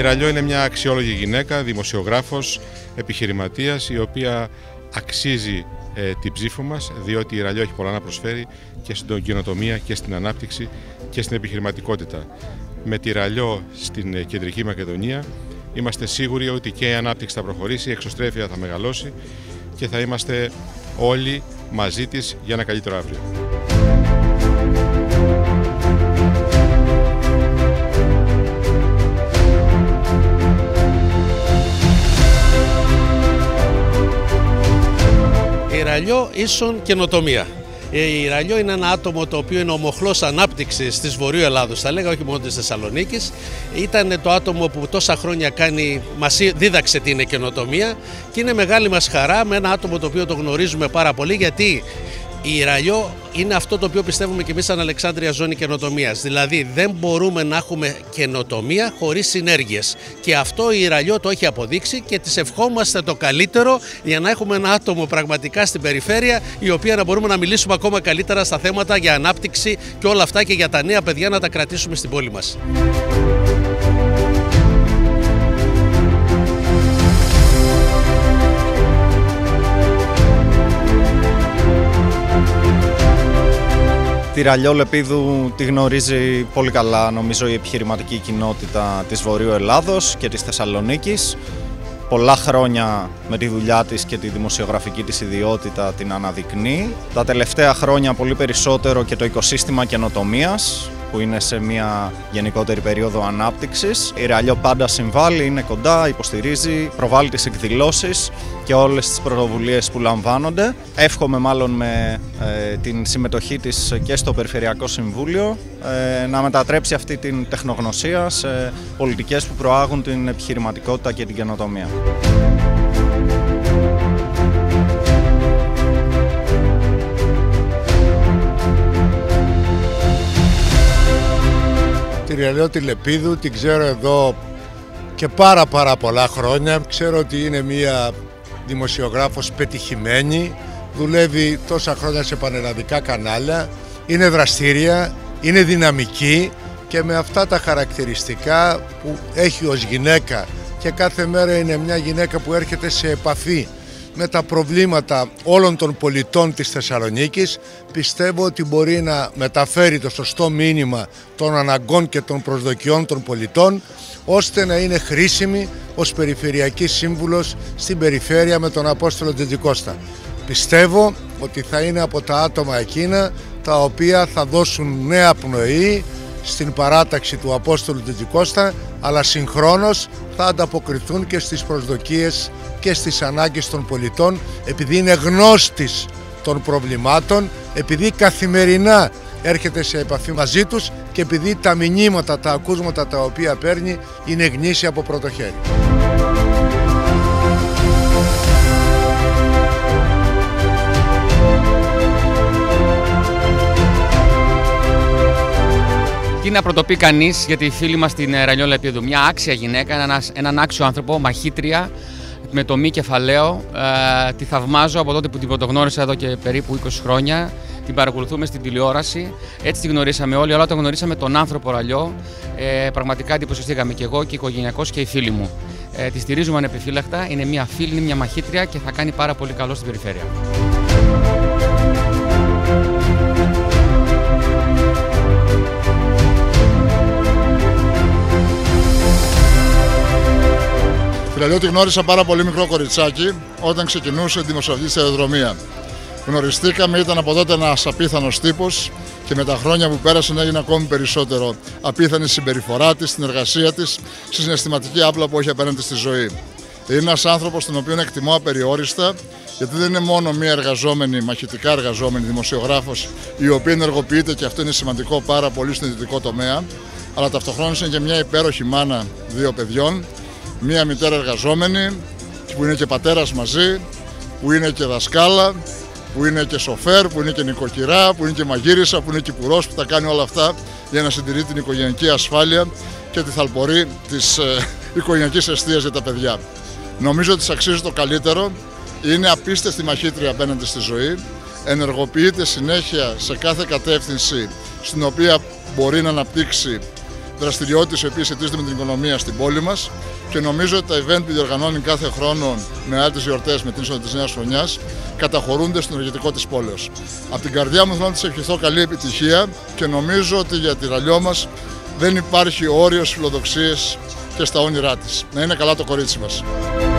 Ραλιό είναι μια αξιόλογη γυναίκα, δημοσιογράφος, επιχειρηματίας, η οποία αξίζει την ψήφο μας, διότι η Ραλιό έχει πολλά να προσφέρει και στην καινοτομία και στην ανάπτυξη και στην επιχειρηματικότητα. Με τη Ραλιό στην Κεντρική Μακεδονία είμαστε σίγουροι ότι και η ανάπτυξη θα προχωρήσει, η εξωστρέφεια θα μεγαλώσει και θα είμαστε όλοι μαζί της για ένα καλύτερο αύριο. Η Ραλιό ίσον καινοτομία. Η Ραλιό είναι ένα άτομο το οποίο είναι ο μοχλός ανάπτυξης της Βορείου Ελλάδος, θα λέγα, όχι μόνο της Θεσσαλονίκης. Ήταν το άτομο που τόσα χρόνια μας δίδαξε την καινοτομία και είναι μεγάλη μας χαρά με ένα άτομο το οποίο το γνωρίζουμε πάρα πολύ, γιατί η Ραλιό είναι αυτό το οποίο πιστεύουμε και εμείς σαν Αλεξάνδρεια Ζώνη Καινοτομίας. Δηλαδή δεν μπορούμε να έχουμε καινοτομία χωρίς συνέργειες. Και αυτό η Ραλιό το έχει αποδείξει και της ευχόμαστε το καλύτερο για να έχουμε ένα άτομο πραγματικά στην περιφέρεια, η οποία να μπορούμε να μιλήσουμε ακόμα καλύτερα στα θέματα για ανάπτυξη και όλα αυτά, και για τα νέα παιδιά να τα κρατήσουμε στην πόλη μας. Τη Ραλιό Λεπίδου τη γνωρίζει πολύ καλά, νομίζω, η επιχειρηματική κοινότητα της Βορείου Ελλάδος και της Θεσσαλονίκης. Πολλά χρόνια με τη δουλειά της και τη δημοσιογραφική της ιδιότητα την αναδεικνύει. Τα τελευταία χρόνια πολύ περισσότερο και το οικοσύστημα καινοτομίας, που είναι σε μια γενικότερη περίοδο ανάπτυξης. Η Ραλιό πάντα συμβάλλει, είναι κοντά, υποστηρίζει, προβάλλει τις εκδηλώσεις και όλες τις πρωτοβουλίες που λαμβάνονται. Εύχομαι μάλλον με την συμμετοχή της και στο Περιφερειακό Συμβούλιο να μετατρέψει αυτή την τεχνογνωσία σε πολιτικές που προάγουν την επιχειρηματικότητα και την καινοτομία. Τη Ραλιό τη Λεπίδου την ξέρω εδώ και πάρα πολλά χρόνια. Ξέρω ότι είναι μια δημοσιογράφος πετυχημένη, δουλεύει τόσα χρόνια σε πανελλαδικά κανάλια, είναι δραστήρια, είναι δυναμική και με αυτά τα χαρακτηριστικά που έχει ως γυναίκα, και κάθε μέρα είναι μια γυναίκα που έρχεται σε επαφή με τα προβλήματα όλων των πολιτών της Θεσσαλονίκης, πιστεύω ότι μπορεί να μεταφέρει το σωστό μήνυμα των αναγκών και των προσδοκιών των πολιτών, ώστε να είναι χρήσιμη ως περιφερειακή σύμβουλος στην περιφέρεια με τον Απόστολο Τζετζικώστα. Πιστεύω ότι θα είναι από τα άτομα εκείνα τα οποία θα δώσουν νέα πνοή στην παράταξη του Απόστολου Τζετζικώστα, αλλά συγχρόνως θα ανταποκριθούν και στις προσδοκίες και στις ανάγκες των πολιτών, επειδή είναι γνώστης των προβλημάτων, επειδή καθημερινά έρχεται σε επαφή μαζί τους και επειδή τα μηνύματα, τα ακούσματα τα οποία παίρνει είναι γνήσια από πρώτο χέρι. Τι να πρωτοπεί κανείς για τη φίλη μας την Ραλιό Λεπίδου. Μια άξια γυναίκα, έναν άξιο άνθρωπο, μαχήτρια, με το μη κεφαλαίο. Τη θαυμάζω από τότε που την πρωτογνώρισα εδώ και περίπου 20 χρόνια. Την παρακολουθούμε στην τηλεόραση. Έτσι τη γνωρίσαμε όλοι, αλλά όταν γνωρίσαμε τον άνθρωπο Ραλιό, πραγματικά εντυπωσιαστήκαμε και εγώ και οικογενειακώς και οι φίλοι μου. Τη στηρίζουμε ανεπιφύλακτα. Είναι μια φίλη, είναι μια μαχήτρια και θα κάνει πάρα πολύ καλό στην περιφέρεια. Τη Ραλιό τη γνώρισα πάρα πολύ μικρό κοριτσάκι όταν ξεκινούσε τη δημοσιογραφική σταδιοδρομία. Γνωριστήκαμε, ήταν από τότε ένας απίθανος τύπος και με τα χρόνια που πέρασαν έγινε ακόμη περισσότερο απίθανη συμπεριφορά της, στην εργασία της, στη συναισθηματική άπλα που έχει απέναντι στη ζωή. Είναι ένας άνθρωπος τον οποίο εκτιμώ απεριόριστα, γιατί δεν είναι μόνο μία εργαζόμενη, μαχητικά εργαζόμενη δημοσιογράφος, η οποία ενεργοποιείται, και αυτό είναι σημαντικό πάρα πολύ στον ιδιωτικό τομέα, αλλά ταυτοχρόνως είναι και μια υπέροχη μάνα 2 παιδιών. Μία μητέρα εργαζόμενη, που είναι και πατέρας μαζί, που είναι και δασκάλα, που είναι και σοφέρ, που είναι και νοικοκυρά, που είναι και μαγείρισα, που είναι και κυπουρός, που τα κάνει όλα αυτά για να συντηρεί την οικογενειακή ασφάλεια και τη θαλπορή της οικογενειακής εστίας για τα παιδιά. Νομίζω ότι της αξίζει το καλύτερο, είναι απίστευτη μαχήτρια απέναντι στη ζωή, ενεργοποιείται συνέχεια σε κάθε κατεύθυνση στην οποία μπορεί να αναπτύξει δραστηριότητες οι οποίες σχετίζονται με την οικονομία στην πόλη μας και νομίζω ότι τα event που διοργανώνει κάθε χρόνο με άλλες γιορτές με την είσοδο της Νέας Χρονιάς καταχωρούνται στο ενεργητικό της πόλεως. Από την καρδιά μου θέλω να της ευχηθώ καλή επιτυχία και νομίζω ότι για τη Ραλιό μας δεν υπάρχει όριος φιλοδοξίες και στα όνειρά της. Να είναι καλά το κορίτσι μας.